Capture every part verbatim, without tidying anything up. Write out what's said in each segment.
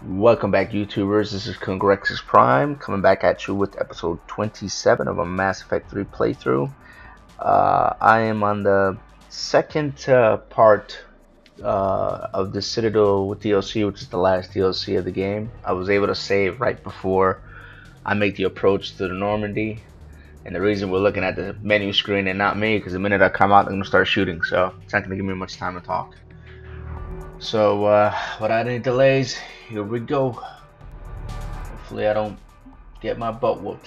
Welcome back, YouTubers. This is Congrexes Prime coming back at you with episode twenty-seven of a Mass Effect three playthrough. Uh, I am on the second uh, part uh, of the Citadel with D L C, which is the last D L C of the game. I was able to save right before I make the approach to the Normandy, and the reason we're looking at the menu screen and not me, because the minute I come out, I'm gonna start shooting, so it's not gonna give me much time to talk. So, uh, without any delays, here we go. Hopefully I don't get my butt whooped.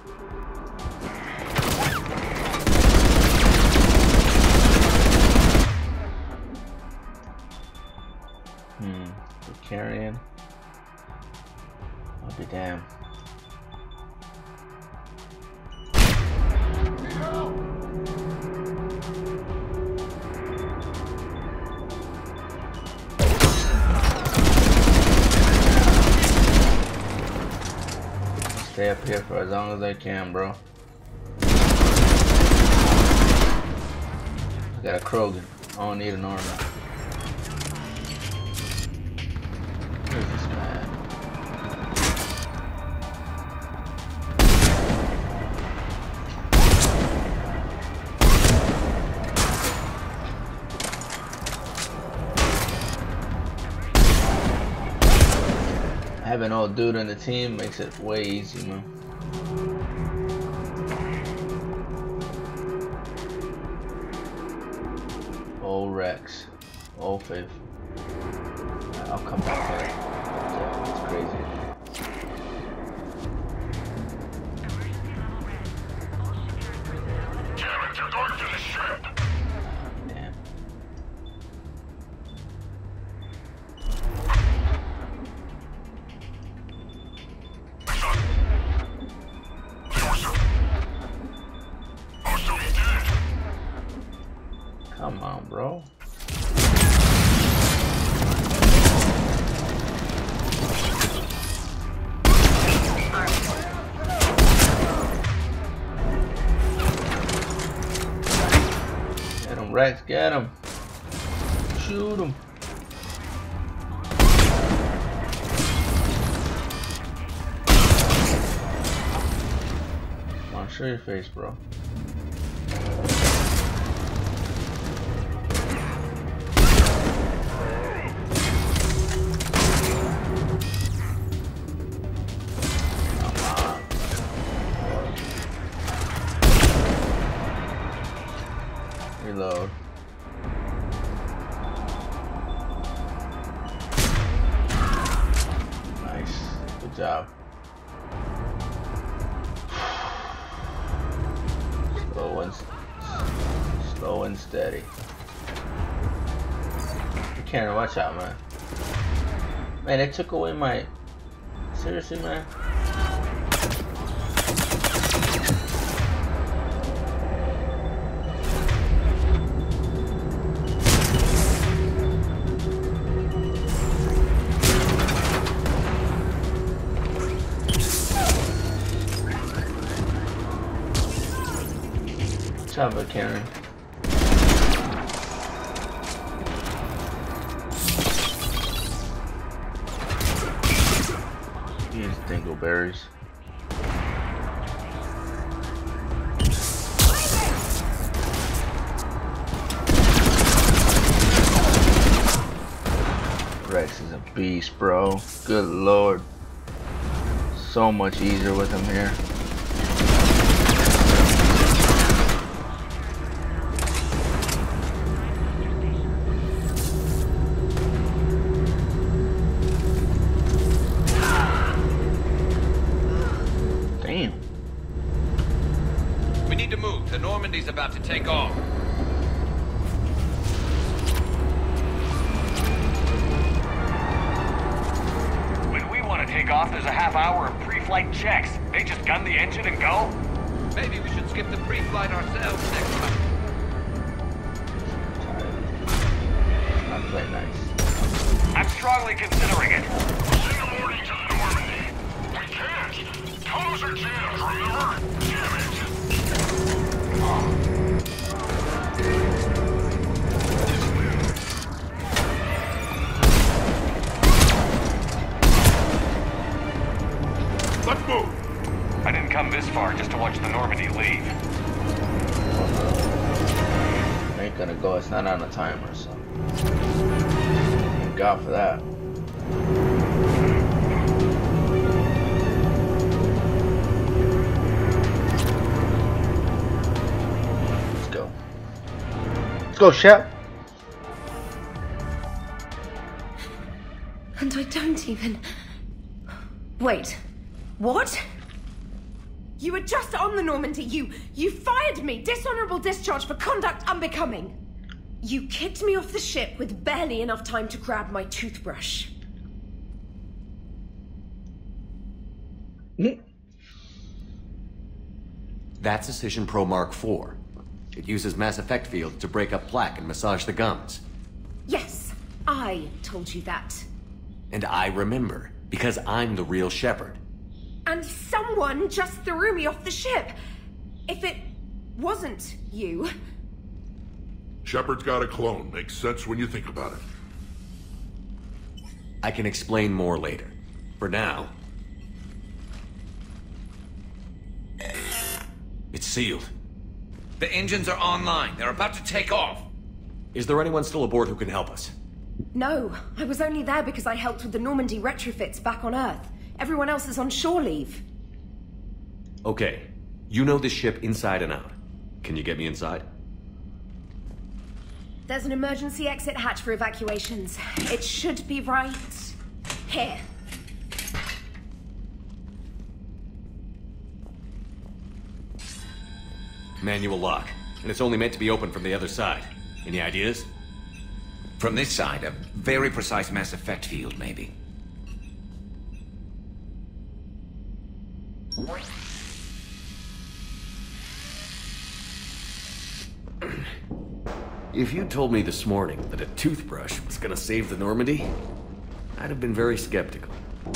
Hmm, good carrying. I'll be damned. Stay up here for as long as I can, bro. I got a Krogan. I don't need an armor. Where's this man? Having an old dude on the team makes it way easy, man. Old Rex. Old faithful. I'll come back to it. It's crazy. Damn it, they're going to the ship! Damn. Come on, bro. Get him, Rex, get him. Shoot him. Come on, show your face, bro. Reload. Nice. Good job. Slow and slow and steady. Karen, watch out, man. Man, they took away my. Seriously, man. Good job, Karen. These dingleberries. Rex is a beast, bro. Good lord. So much easier with him here. Damn. We need to move. The Normandy's about to take off. When we want to take off, there's a half hour of pre-flight checks. They just gun the engine and go? Maybe we should skip the pre-flight ourselves next time. Not play nice. I'm strongly considering it. Single-morning to the Normandy. We can't. Tunnels are jammed, remember? Damn it. Let's move. I didn't come this far just to watch the Normandy leave. Ain't gonna go. It's not on a timer, so thank God for that. Let's go. Let's go, Shep. And I don't even... Wait. What? You were just on the Normandy. You... you fired me. Dishonorable discharge for conduct unbecoming. You kicked me off the ship with barely enough time to grab my toothbrush. Mm. That's a Cision Pro Mark four. It uses Mass Effect fields to break up plaque and massage the gums. Yes, I told you that. And I remember, because I'm the real Shepard. And someone just threw me off the ship. If it wasn't you... Shepard's got a clone. Makes sense when you think about it. I can explain more later. For now... It's sealed. The engines are online. They're about to take off. Is there anyone still aboard who can help us? No, I was only there because I helped with the Normandy retrofits back on Earth. Everyone else is on shore leave. Okay. You know this ship inside and out. Can you get me inside? There's an emergency exit hatch for evacuations. It should be right here. Manual lock. And it's only meant to be opened from the other side. Any ideas? From this side, a very precise Mass Effect field, maybe. If you told me this morning that a toothbrush was gonna save the Normandy, I'd have been very skeptical.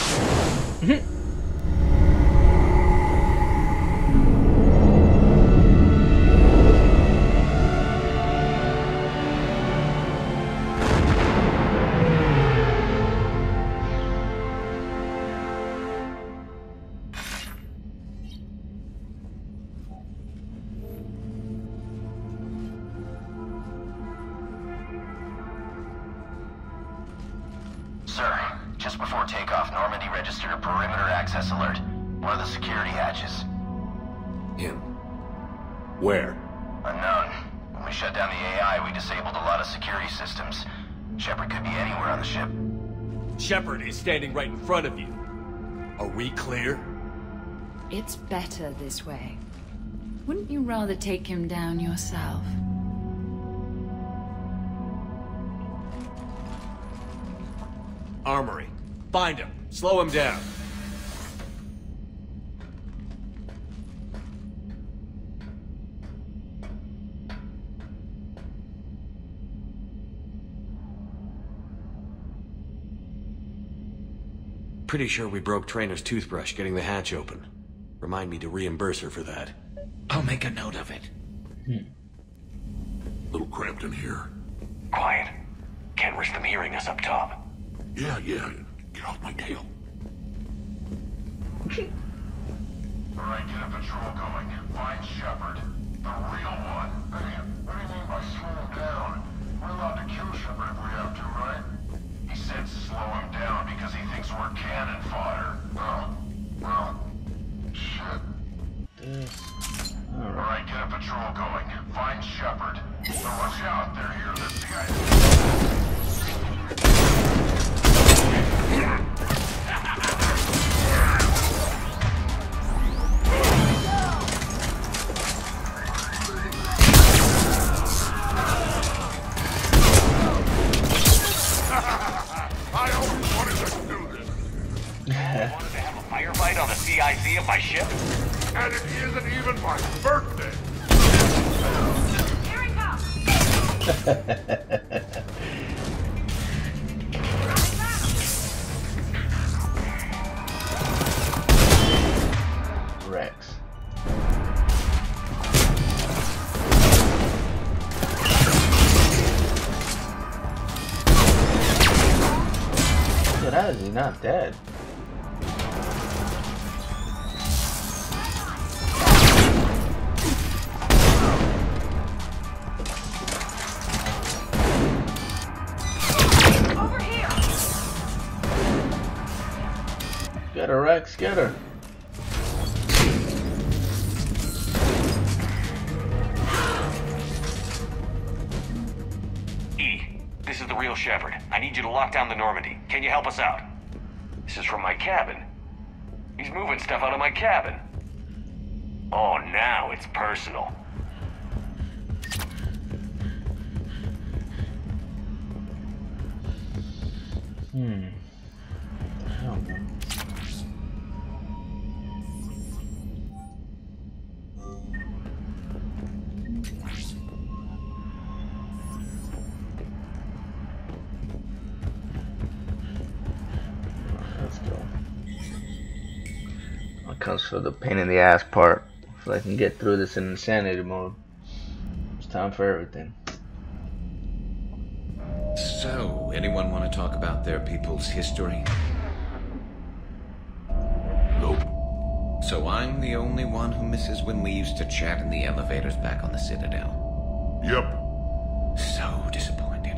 Sir, just before takeoff, Normandy registered a perimeter access alert. One of the security hatches. Him. Where? Unknown. When we shut down the A I, we disabled a lot of security systems. Shepard could be anywhere on the ship. Shepard is standing right in front of you. Are we clear? It's better this way. Wouldn't you rather take him down yourself? Armory. Find him. Slow him down. Pretty sure we broke Trainer's toothbrush getting the hatch open. Remind me to reimburse her for that. I'll make a note of it. A little cramped in here. Quiet. Can't risk them hearing us up top. Yeah, yeah. Get off my tail. Alright, get a patrol going. Find Shepard. The real one. What do you, what do you mean by slow him down? We're allowed to kill Shepard if we have to, right? He said slow him down because he thinks we're cannon fodder. Well, well, shit. Alright, get a patrol going. Find Shepard. So watch out, they're here to see I... I always wanted to do this. Wanted to have a firefight on the C I C of my ship? And it isn't even my birthday. Here it comes! Rex. Look at that, is he not dead? Get her, Rex, get her. E, this is the real Shepard. I need you to lock down the Normandy. Can you help us out? This is from my cabin. He's moving stuff out of my cabin. Oh, now it's personal. Hmm. I don't know. Let's go. That comes for the pain in the ass part. So I can get through this in insanity mode. It's time for everything. So, anyone want to talk about their people's history? Nope. So I'm the only one who misses when we used to chat in the elevators back on the Citadel. Yep. So disappointed.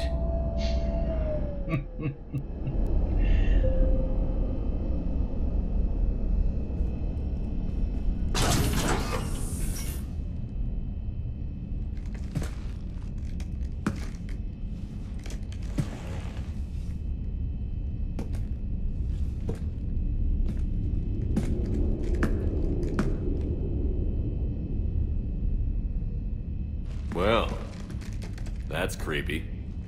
Well, that's creepy.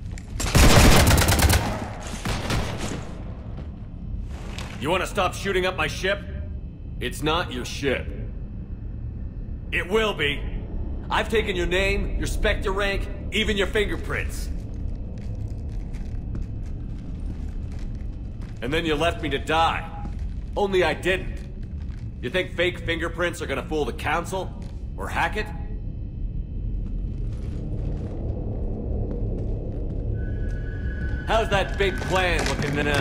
You want to stop shooting up my ship? It's not your ship. It will be. I've taken your name, your Spectre rank, even your fingerprints. And then you left me to die. Only I didn't. You think fake fingerprints are gonna fool the Council? Or hack it? How's that big plan looking now?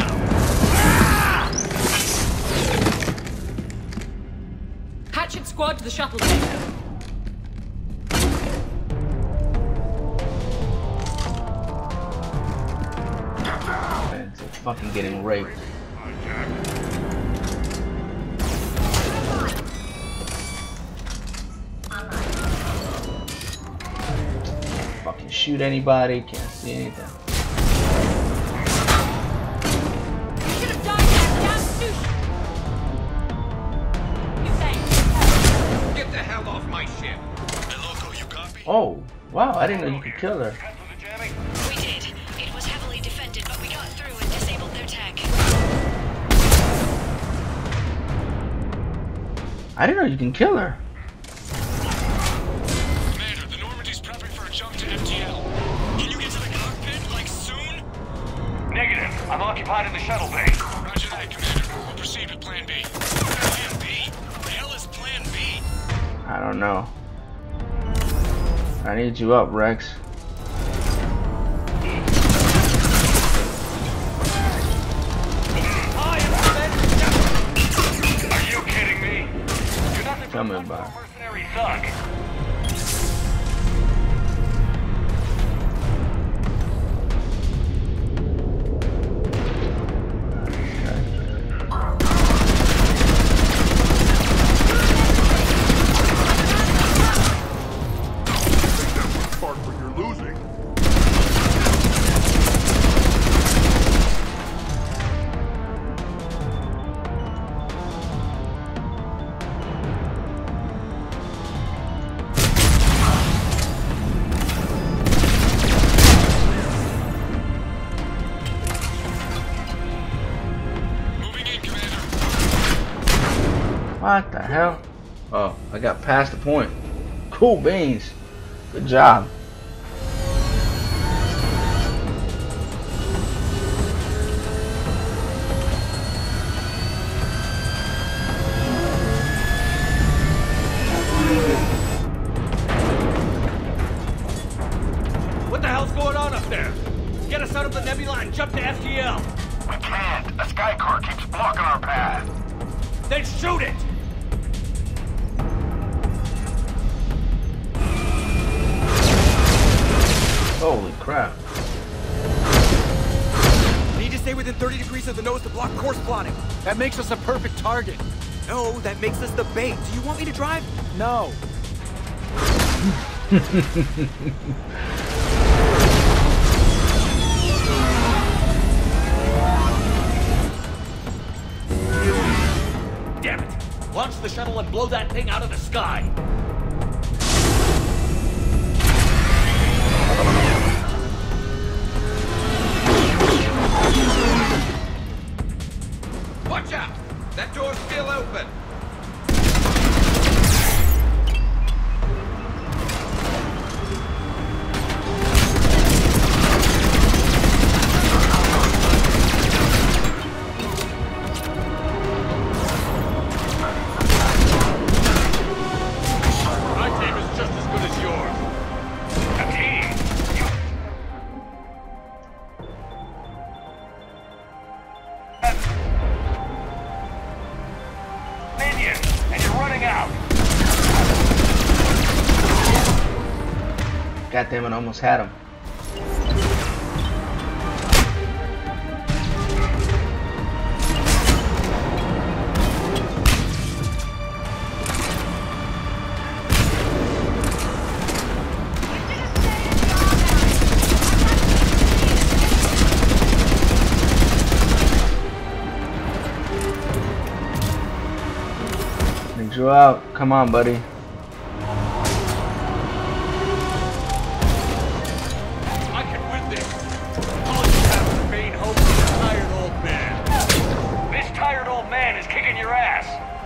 Hatchet squad to the shuttle deck. Man, it's fucking getting raped. Fucking shoot anybody, can't see anything. Oh, wow, I didn't know you could kill her. We did. It was heavily defended, but we got through and disabled their tech. I didn't know you can kill her. Commander, the Normandy's prepping for a jump to F T L. Can you get to the cockpit, like, soon? Negative. I'm occupied in the shuttle bay. Roger that, Commander. We'll proceed with Plan B. Plan B? What the hell is Plan B? I don't know. I need you up, Rex. Are you kidding me? You're nothing Tell me but about it. a mercenary thug. What the hell? Oh, I got past the point. Cool beans. Good job. What the hell's going on up there? Get us out of the nebula and jump to F T L. We can't. A sky car keeps blocking our path. Then shoot it! Holy crap. Need to stay within thirty degrees of the nose to block course plotting. That makes us a perfect target. No, that makes us the bait. Do you want me to drive? No. Damn it! Launch the shuttle and blow that thing out of the sky! Watch out! That door's still open! My team is just as good as yours. A team? Minion, and you're running out. God damn it, almost had him. Need you out. Come on, buddy. I can win this. All you have is vain hope of a tired old man. This tired old man is kicking your ass.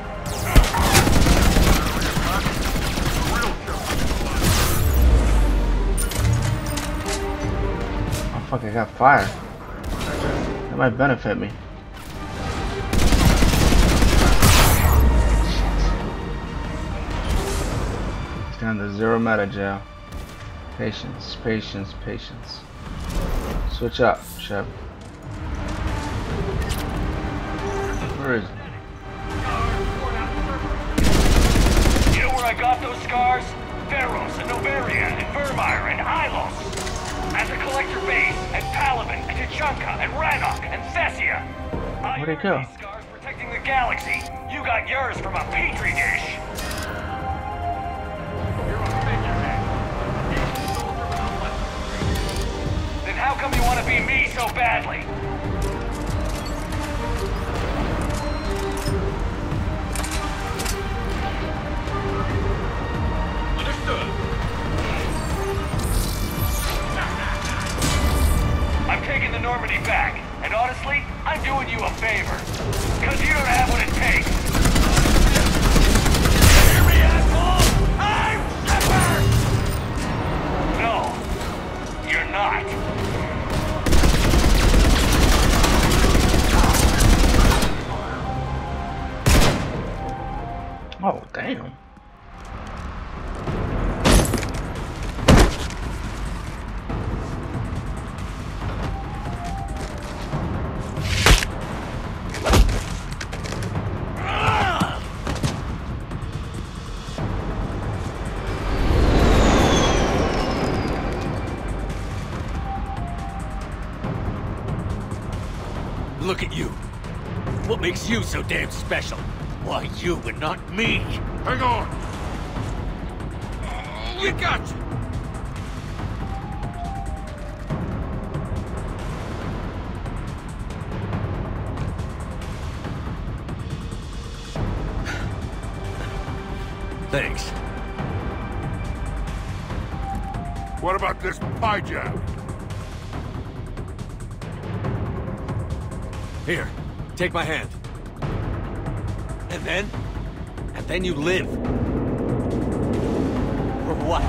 Oh fuck, I got fire. That might benefit me. It's down to zero meta jail. Patience, patience, patience. Switch up, Shep. Where is he? You know where I got those scars? Theros and Novaria and Vermeer and Hylos. At the Collector Base, and Palaven, and Tuchanka, and Rannoch, and Thessia. Where'd it go? These scars protecting the galaxy. You got yours from a petri dish. Then how come you want to be me so badly? I'm taking the Normandy back, and honestly, I'm doing you a favor. Cause you don't have what it takes. Hear me, asshole? I'm Shepard! No, you're not. Oh, damn. Look at you. What makes you so damn special? Why you and not me? Hang on! We got you! Thanks. What about this pie jab? Here, take my hand. And then? And then you live. For what?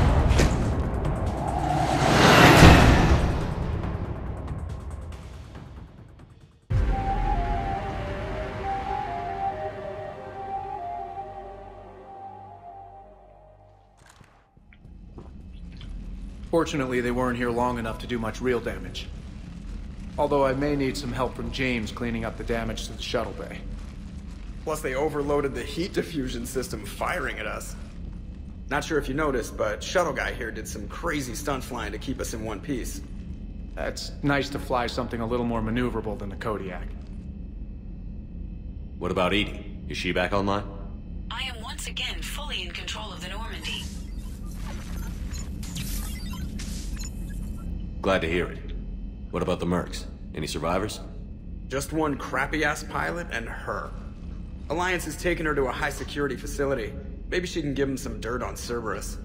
Fortunately, they weren't here long enough to do much real damage. Although I may need some help from James cleaning up the damage to the shuttle bay. Plus, they overloaded the heat diffusion system firing at us. Not sure if you noticed, but Shuttle Guy here did some crazy stunt flying to keep us in one piece. It's nice to fly something a little more maneuverable than the Kodiak. What about Edie? Is she back online? I am once again fully in control of the Normandy. Glad to hear it. What about the Mercs? Any survivors? Just one crappy-ass pilot and her. Alliance has taken her to a high-security facility. Maybe she can give him some dirt on Cerberus.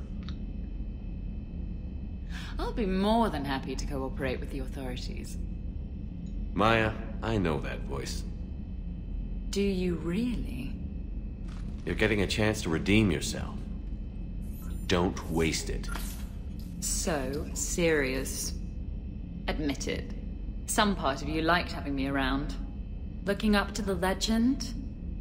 I'll be more than happy to cooperate with the authorities. Maya, I know that voice. Do you really? You're getting a chance to redeem yourself. Don't waste it. So serious. Admit it. Some part of you liked having me around. Looking up to the legend.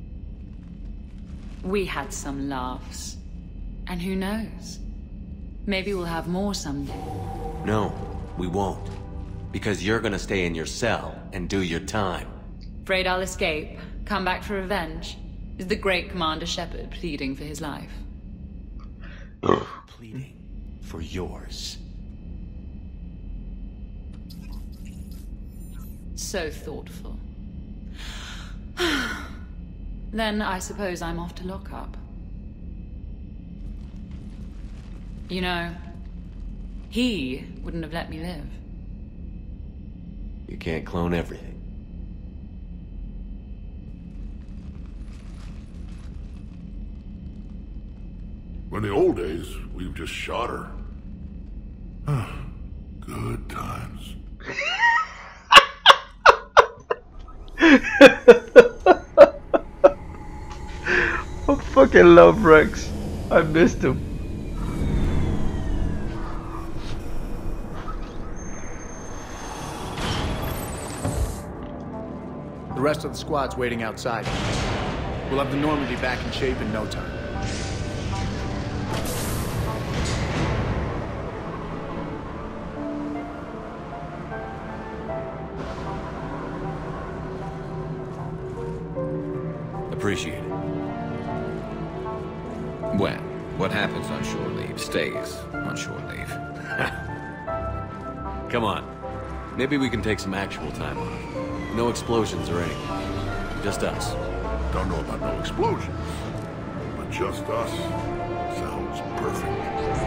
We had some laughs. And who knows? Maybe we'll have more someday. No, we won't. Because you're gonna stay in your cell and do your time. Afraid I'll escape, come back for revenge? Is the great Commander Shepard pleading for his life? Pleading for yours. So thoughtful. Then I suppose I'm off to lock up. You know, he wouldn't have let me live. You can't clone everything. In the old days, we've just shot her. Good times. I fucking love Rex. I missed him. The rest of the squad's waiting outside. We'll have the Normandy back in shape in no time. Appreciate it. Well, what happens on shore leave stays on shore leave. Come on. Maybe we can take some actual time off. No explosions or anything. Just us. Don't know about no explosions, but just us sounds perfect.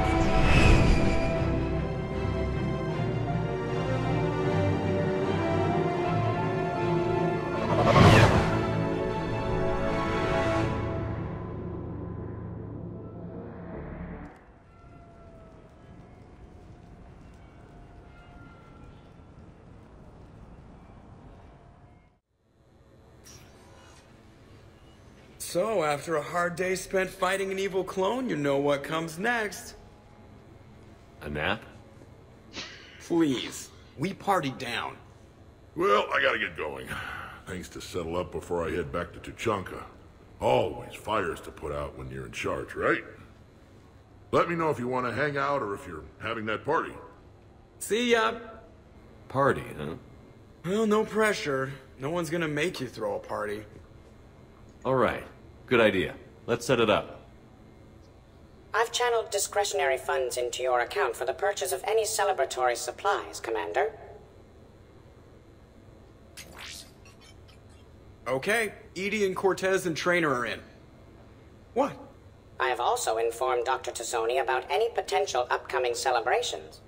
So, after a hard day spent fighting an evil clone, you know what comes next. A nap? Please. We partied down. Well, I gotta get going. Things to settle up before I head back to Tuchanka. Always fires to put out when you're in charge, right? Let me know if you want to hang out or if you're having that party. See ya. Party, huh? Well, no pressure. No one's gonna make you throw a party. All right. Good idea. Let's set it up. I've channeled discretionary funds into your account for the purchase of any celebratory supplies, Commander. Okay, Edie and Cortez and Trainer are in. What? I have also informed Doctor Tassoni about any potential upcoming celebrations.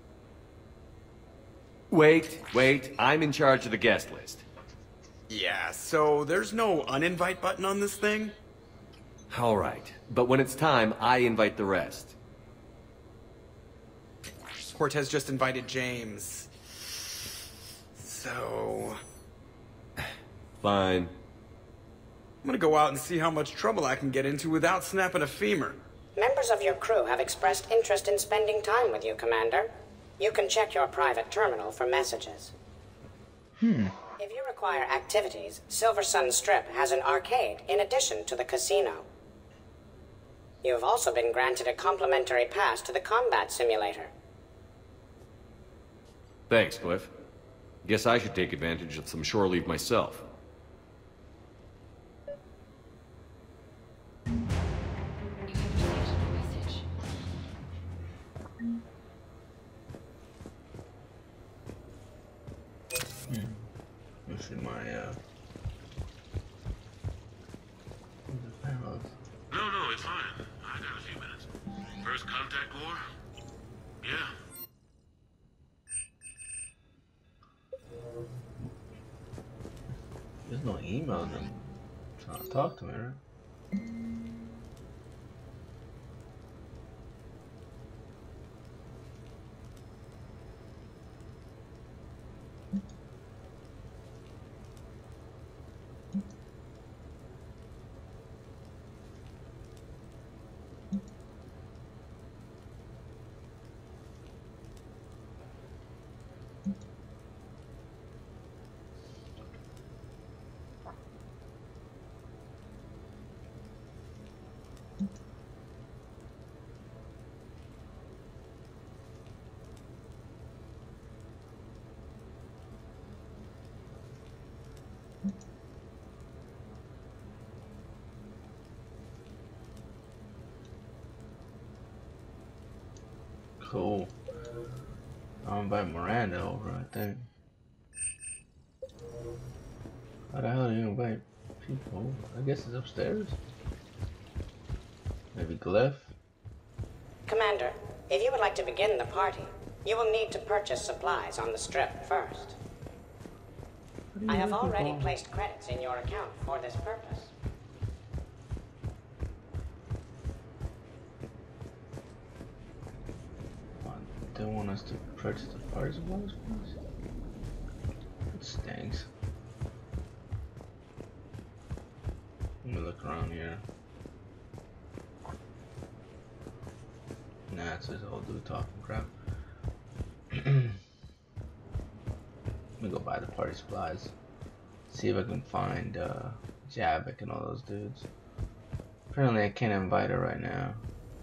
Wait, wait. I'm in charge of the guest list. Yeah, so there's no uninvite button on this thing? All right. But when it's time, I invite the rest. Cortez just invited James. So... Fine. I'm gonna go out and see how much trouble I can get into without snapping a femur. Members of your crew have expressed interest in spending time with you, Commander. You can check your private terminal for messages. Hmm. If you require activities, Silver Sun Strip has an arcade in addition to the casino. You have also been granted a complimentary pass to the combat simulator. Thanks, Cliff. Guess I should take advantage of some shore leave myself. my uh. No, no, it's fine. I got a few minutes. First contact war? Yeah. There's no email them trying to talk to me, right? Cool. I'll invite Miranda over, I think. How the hell do you invite people over? I guess it's upstairs. Maybe Glyph? Commander, if you would like to begin the party, you will need to purchase supplies on the strip first. I have already placed credits in your account for this purpose. They want us to purchase the party supplies, please? It stinks. Let me look around here. Nah, it's just old dude talking crap. Let me go buy the party supplies. See if I can find uh, Javik and all those dudes. Apparently I can't invite her right now.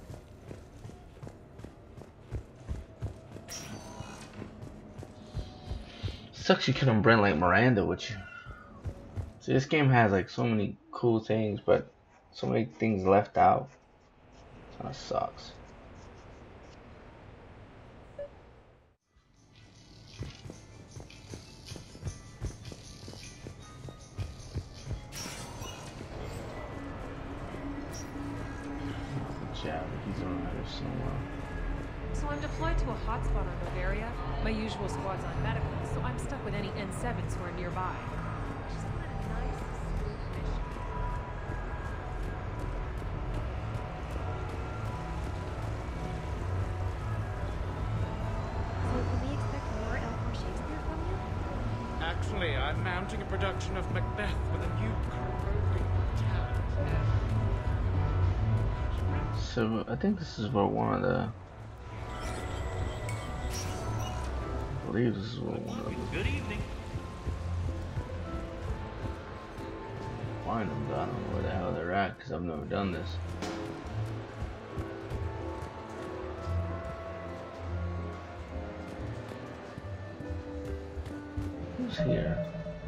Sucks you couldn't bring like Miranda with you. See, this game has like so many cool things, but so many things left out. Kinda sucks. Yeah, he's around here somewhere. So I'm deployed to a hotspot on Bavaria. My usual squad's on medical, so I'm stuck with any N sevens who are nearby. Just wanted a nice, smooth mission. So can we expect more L four Shakespeare from you? Actually, I'm mounting a production of Macbeth with a new corroding talent. So I think this is where one of the. I believe this is where one of the. Good evening. Find them, but I don't know where the hell they're at because I've never done this. Who's here?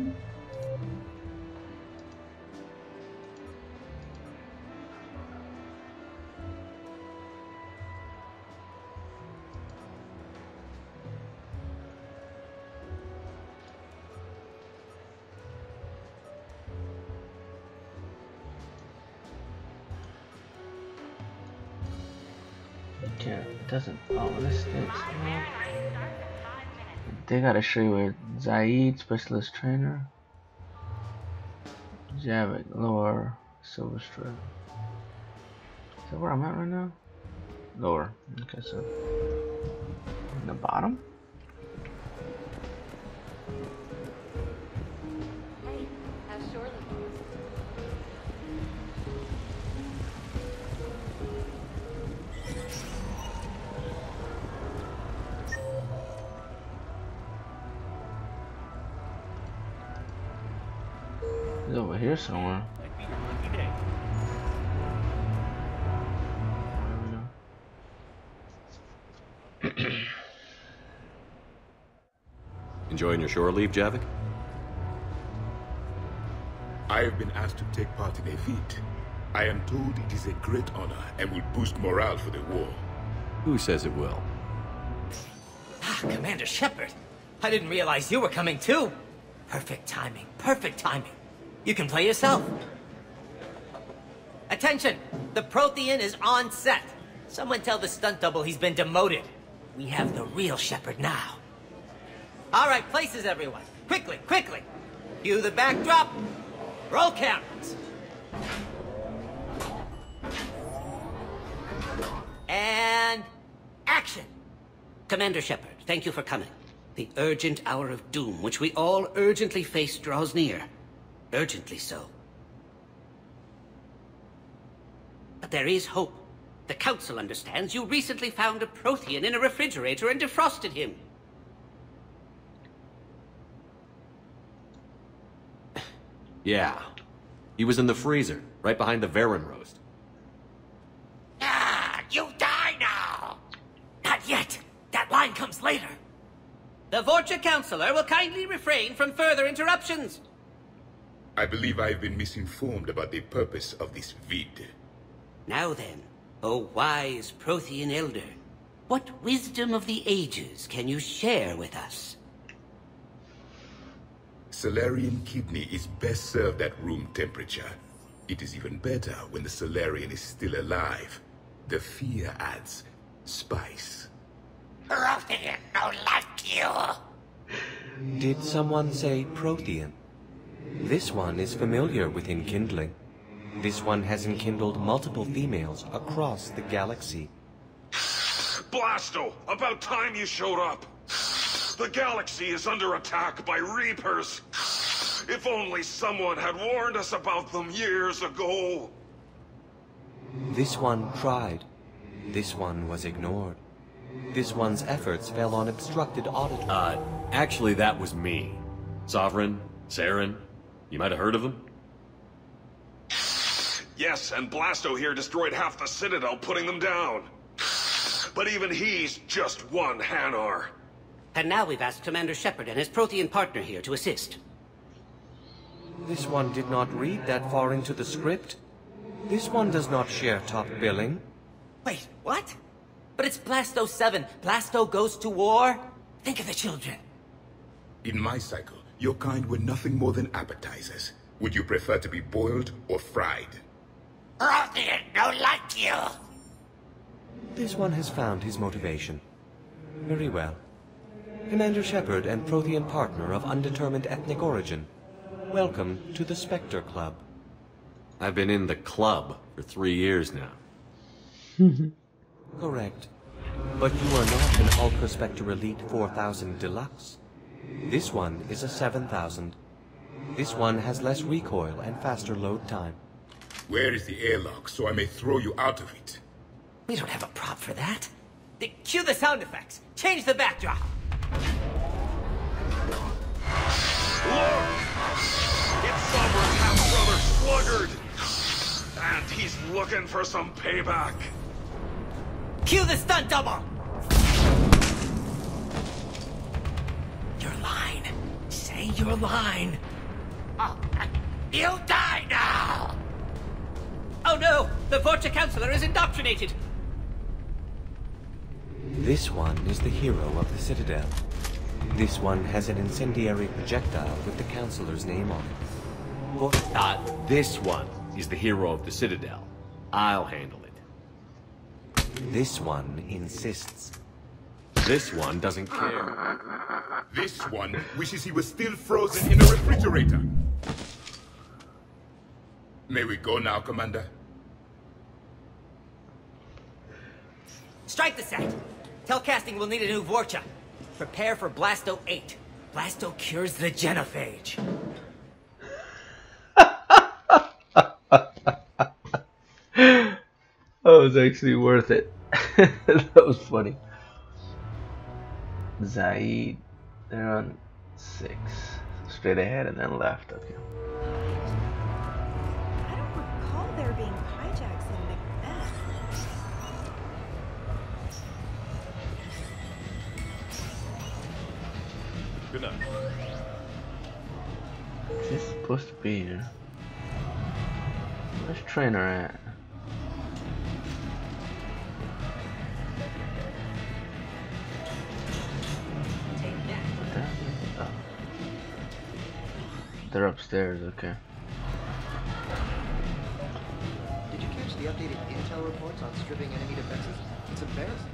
Can't, it doesn't, oh, this stinks. No. They gotta show you where Zaid, specialist trainer. Javik, lower, silver strip. Is that where I'm at right now? Lower, okay, so. In the bottom? Hey, how's Shorely? He's over here somewhere. Might be your lucky day. Enjoying your shore leave, Javik? I have been asked to take part in a feat. I am told it is a great honor and will boost morale for the war. Who says it will? Ah, Commander Shepard. I didn't realize you were coming too. Perfect timing. Perfect timing. You can play yourself. Attention! The Prothean is on set. Someone tell the stunt double he's been demoted. We have the real Shepard now. All right, places, everyone. Quickly, quickly. Cue the backdrop. Roll cameras. And action. Commander Shepard, thank you for coming. The urgent hour of doom, which we all urgently face, draws near. Urgently so. But there is hope. The Council understands you recently found a Prothean in a refrigerator and defrosted him. Yeah. He was in the freezer, right behind the Varen roast. Ah, you die now! Not yet. That line comes later. The Vorcha Councilor will kindly refrain from further interruptions. I believe I've been misinformed about the purpose of this vid. Now then, O wise Prothean Elder, what wisdom of the ages can you share with us? Salarian kidney is best served at room temperature. It is even better when the Salarian is still alive. The fear adds spice. Prothean don't like you. Did someone say Prothean? This one is familiar with enkindling. This one has enkindled multiple females across the galaxy. Blasto, about time you showed up. The galaxy is under attack by Reapers. If only someone had warned us about them years ago. This one tried. This one was ignored. This one's efforts fell on obstructed auditory. Uh, actually that was me. Sovereign, Saren, you might have heard of them? Yes, and Blasto here destroyed half the Citadel, putting them down. But even he's just one Hanar. And now we've asked Commander Shepard and his Prothean partner here to assist. This one did not read that far into the script. This one does not share top billing. Wait, what? But it's Blasto seven. Blasto goes to war? Think of the children. In my cycle, your kind were nothing more than appetizers. Would you prefer to be boiled or fried? Prothean don't like you. This one has found his motivation. Very well. Commander Shepard and Prothean partner of undetermined ethnic origin. Welcome to the Spectre Club. I've been in the club for three years now. Correct. But you are not an Ultra Spectre Elite four thousand Deluxe. This one is a seven thousand. This one has less recoil and faster load time. Where is the airlock so I may throw you out of it? We don't have a prop for that. They cue the sound effects. Change the backdrop. Look! It's Sovereign's half-brother Sluggard! And he's looking for some payback. Cue the stunt double! Your line. Say your line. Oh, you die now! Oh no! The Vorcha Councilor is indoctrinated! This one is the hero of the Citadel. This one has an incendiary projectile with the Councilor's name on it. Uh, this one is the hero of the Citadel. I'll handle it. This one insists. This one doesn't care. This one wishes he was still frozen in a refrigerator. May we go now, Commander? Strike the set. Telcasting will need a new Vorcha. Prepare for Blasto eight. Blasto cures the genophage. That was actually worth it. That was funny. Zaid, they're on six. Straight ahead and then left. Okay. I don't recall there being hijacks in Macbeth. Good night. She's supposed to be here. Where's Trainer at? they're upstairs, okay. Did you catch the updated intel reports on stripping enemy defenses? It's embarrassing.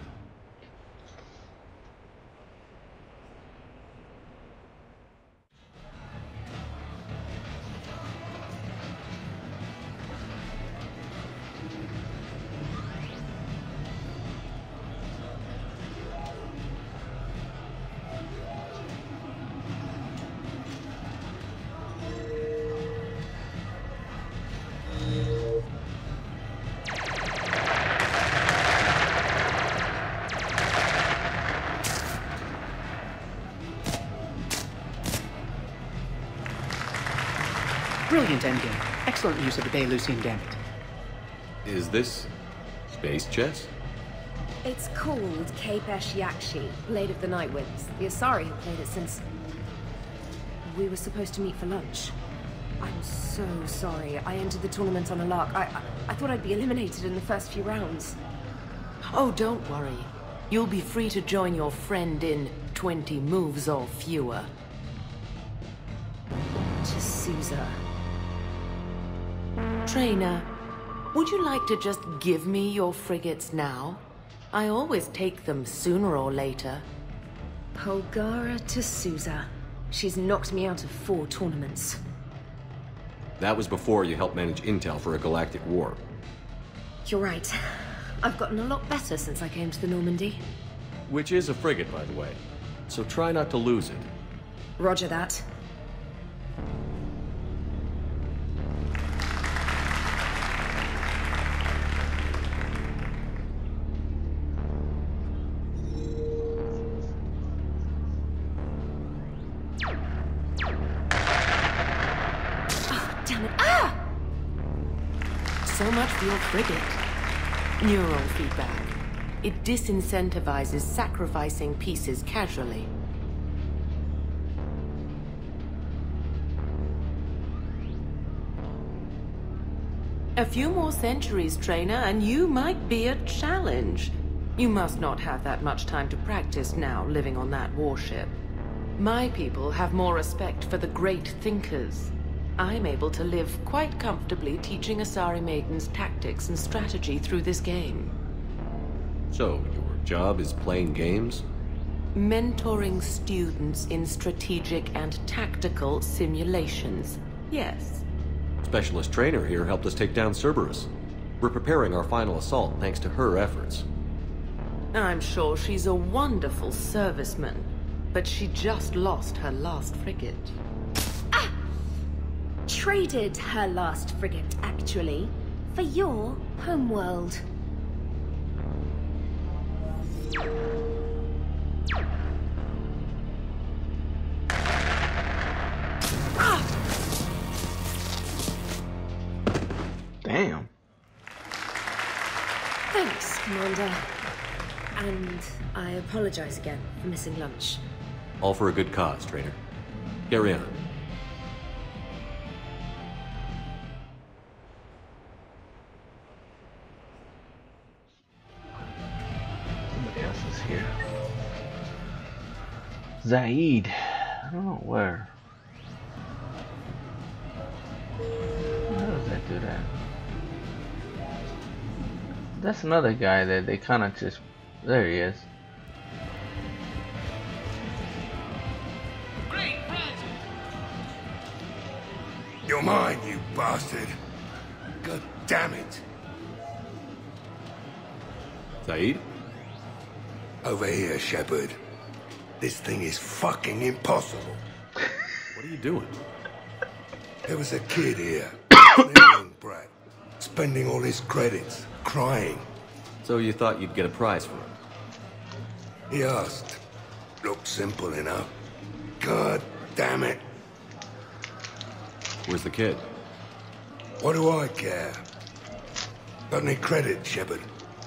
Brilliant endgame. Excellent use of the Belarusian gambit. Is this space chess? It's called Kapesh Yakshi, Blade of the Night Winds. The Asari have played it since... we were supposed to meet for lunch. I'm so sorry. I entered the tournament on a lark. I, I, I thought I'd be eliminated in the first few rounds. Oh, don't worry. You'll be free to join your friend in twenty moves or fewer. To Sousa. Trainer, would you like to just give me your frigates now? I always take them sooner or later. Polgara to Sousa. She's knocked me out of four tournaments. That was before you helped manage intel for a galactic war. You're right. I've gotten a lot better since I came to the Normandy. Which is a frigate, by the way. So try not to lose it. Roger that. So much for your frigate. Neural feedback. It disincentivizes sacrificing pieces casually. A few more centuries, Trainer, and you might be a challenge. You must not have that much time to practice now, living on that warship. My people have more respect for the great thinkers. I'm able to live quite comfortably teaching Asari maidens tactics and strategy through this game. So, your job is playing games? Mentoring students in strategic and tactical simulations. Yes. Specialist Trainer here helped us take down Cerberus. We're preparing our final assault thanks to her efforts. I'm sure she's a wonderful serviceman, but she just lost her last frigate. Traded her last frigate, actually, for your homeworld. Damn. Thanks, Commander. And I apologize again for missing lunch. All for a good cause, Trainer. Carry on. Here. Zaid. I don't know where. How does that do that? That's another guy that they kind of just... There he is. You're mine, you bastard. God damn it. Zaid? Over here, Shepard. This thing is fucking impossible. What are you doing? There was a kid here, a young brat, spending all his credits, crying. So you thought you'd get a prize for him? He asked. Looked simple enough. God damn it. Where's the kid? What do I care? Got any credit, Shepard?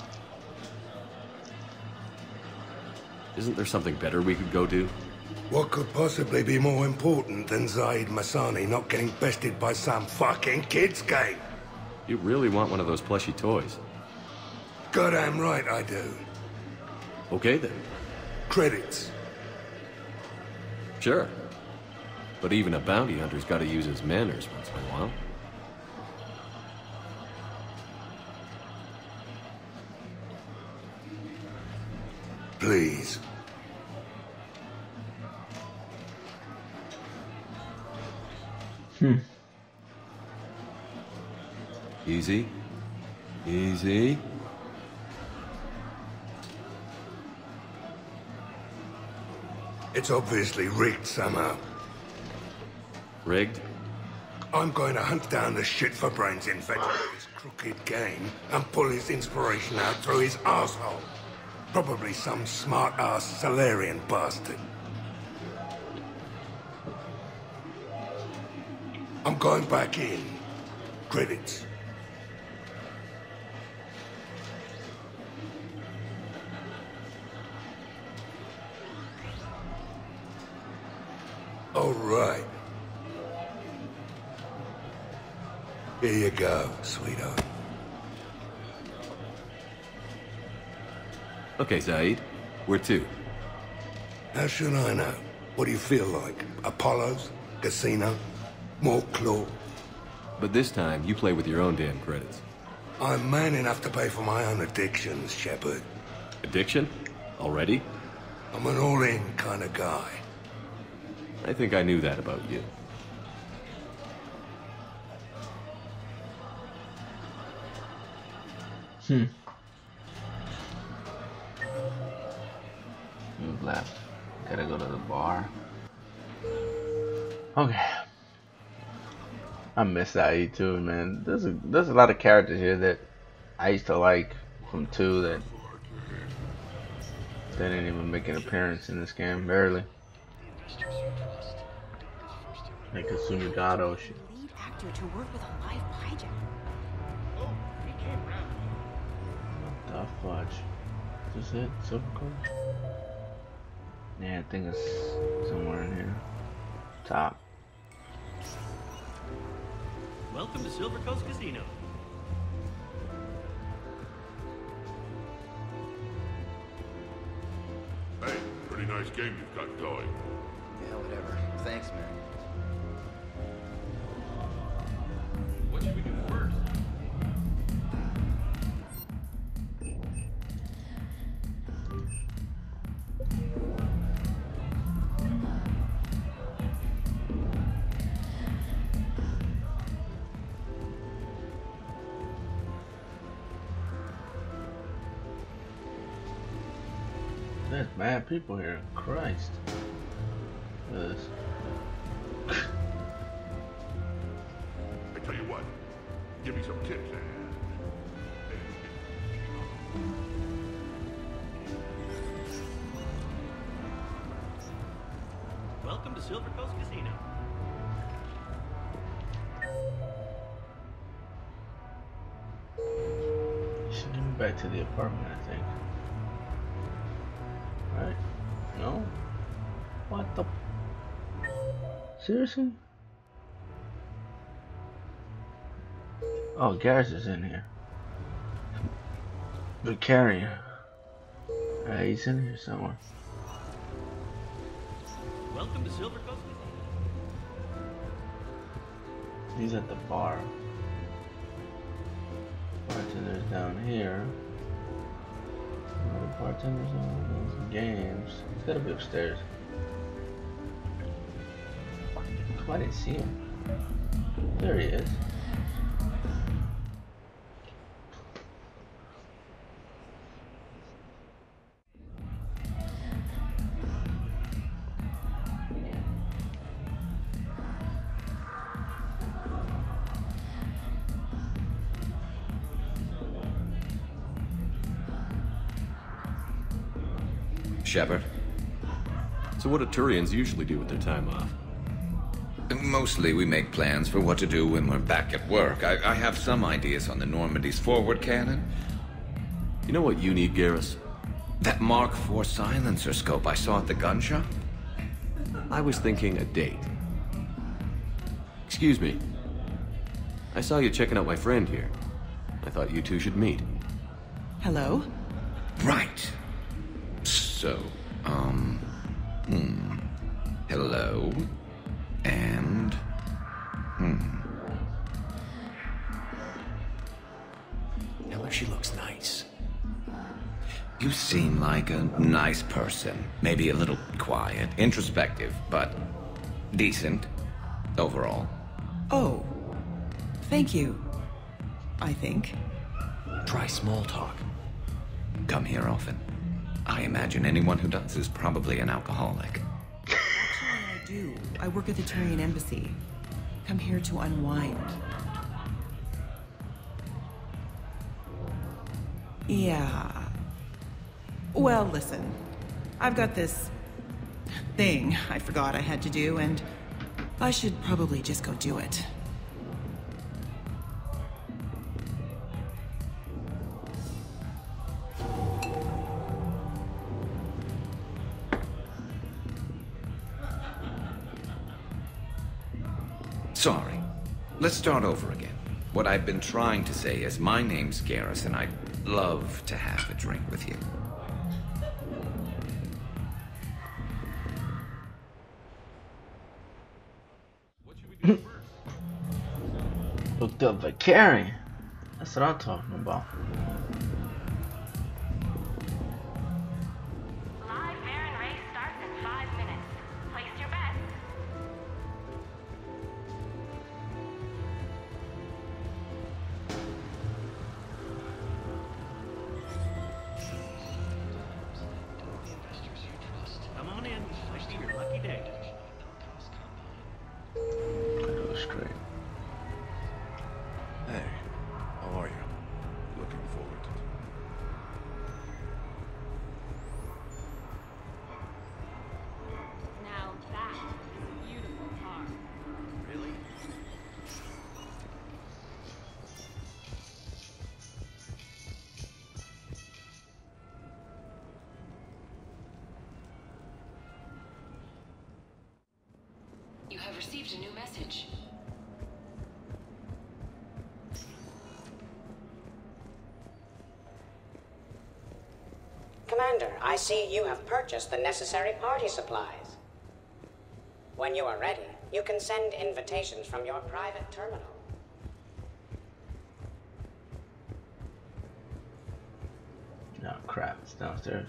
Isn't there something better we could go do? What could possibly be more important than Zaid Masani not getting bested by some fucking kids game? You really want one of those plushy toys? Goddamn right I do. Okay then. Credits. Sure. But even a bounty hunter's gotta use his manners once in a while. Please. Hmm. Easy. Easy. It's obviously rigged somehow. Rigged? I'm going to hunt down the shit for brains inventor of this crooked game and pull his inspiration out through his asshole. Probably some smart-ass Salarian bastard. I'm going back in. Credits. All right. Here you go, sweetheart. Okay, Zaid. Where to? How should I know? What do you feel like? Apollo's? Casino? More claw? But this time, you play with your own damn credits. I'm man enough to pay for my own addictions, Shepard. Addiction? Already? I'm an all-in kind of guy. I think I knew that about you. Hmm. Move left. Gotta go to the bar. Okay. I miss that E too, man. There's a there's a lot of characters here that I used to like from two that they didn't even make an appearance in this game, barely. Like Sumigado shit. Lead actor to work with a live hijack. What the fudge? Is this it? Silver Coast? Yeah, I think it's somewhere in here. Top. Welcome to Silver Coast Casino. Hey, pretty nice game you've got going. Yeah, whatever. Thanks, man. What should we do first? There's mad people here. Christ. Look at this. I tell you what, give me some tips and... Welcome to Silver Coast Casino. Should get me back to the apartment, I think. Right? No? What the? Seriously? Oh, Garrus is in here. The carrier. Uh, he's in here somewhere. Welcome to Silver Coast Casino. He's at the bar. Bartender's down here. Oh, bartender's on those games. He's gotta be upstairs. Oh, I didn't see him. There he is. Shepard? So what do Turians usually do with their time off? Mostly we make plans for what to do when we're back at work. I, I have some ideas on the Normandy's forward cannon. You know what you need, Garrus? That Mark four silencer scope I saw at the gun shop? I was thinking a date. Excuse me. I saw you checking out my friend here. I thought you two should meet. Hello? Right. So, um... Hmm... Hello? And... Hmm. Tell her she looks nice. You seem like a nice person. Maybe a little quiet, introspective, but decent overall. Oh. Thank you. I think. Try small talk. Come here often. I imagine anyone who does is probably an alcoholic. Actually, I do. I work at the Turian embassy. Come here to unwind. Yeah. Well, listen. I've got this thing I forgot I had to do, and I should probably just go do it. Sorry. Let's start over again. What I've been trying to say is my name's Garrus, and I'd love to have a drink with you. Hooked up by Carrie. That's what I'm talking about. Live Baron race starts in five minutes. Place your bets. Come on in. I see your lucky day. Go straight. Hey, how are you? Looking forward to it. Now that is a beautiful car. Really? You have received a new message. Commander, I see you have purchased the necessary party supplies. When you are ready, you can send invitations from your private terminal. No, crap, it's downstairs.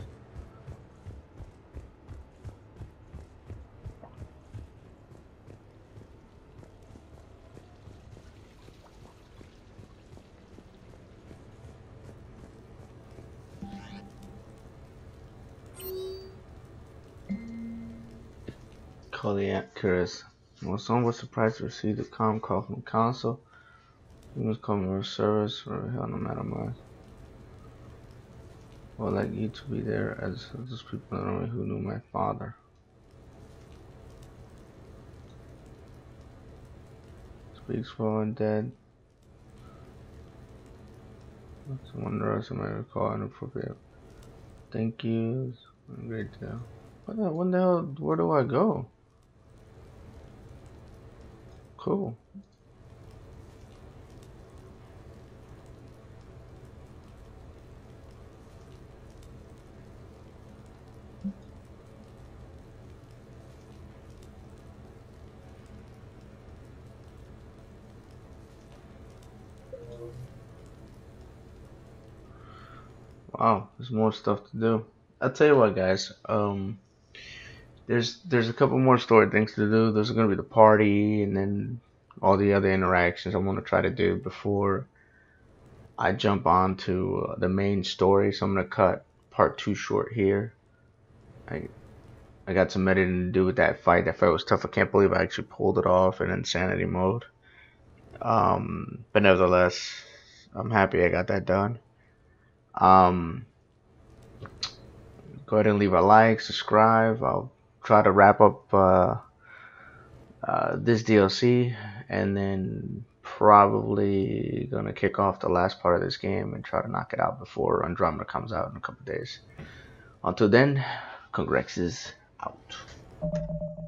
Kodiak curious. Well, someone was surprised to receive the comm call from console. You must call me service or hell no matter what. Well, like you to be there as those people not only who knew my father. Speaks fallen dead. It's a wonder I might recall inappropriate. Thank you. Great deal. What the, when the hell, where do I go? Cool. Wow, there's more stuff to do. I'll tell you what, guys. Um, there's there's a couple more story things to do. There's gonna be the party, and then all the other interactions I want to try to do before I jump on to uh, the main story. So I'm gonna cut part two short here. I I got some editing to do with that fight. That fight was tough. I can't believe I actually pulled it off in insanity mode. Um, but nevertheless, I'm happy I got that done. Um, go ahead and leave a like, subscribe. I'll try to wrap up uh, uh, this D L C, and then probably gonna kick off the last part of this game and try to knock it out before Andromeda comes out in a couple days. Until then, Congrexes out.